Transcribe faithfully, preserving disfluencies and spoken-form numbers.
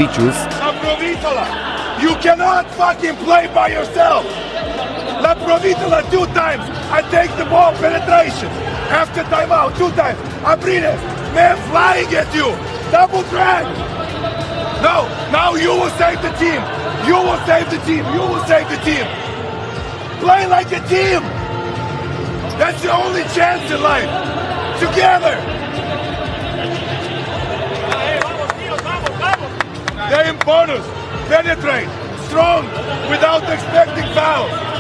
Jasikevičius. You cannot fucking play by yourself. La Provitola two times. I take the ball penetration. After timeout two times. Abrines, man flying at you. Double drag. No, now you will save the team. You will save the team. You will save the team. Play like a team. That's your only chance in life. Together. They in bonus. Penetrate. Strong without expecting fouls.